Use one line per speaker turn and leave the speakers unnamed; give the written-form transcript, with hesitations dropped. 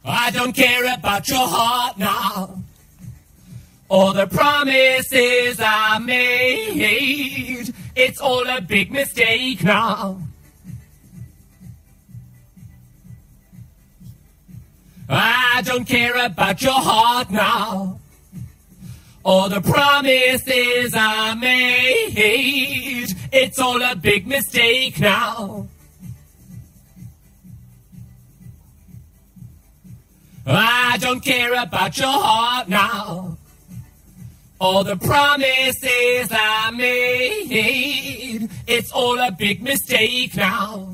I don't care about your heart now, or the promises I made. It's all a big mistake now. I don't care about your heart now, or the promises I made. It's all a big mistake now. I don't care about your heart now, or the promises I made. It's all a big mistake now.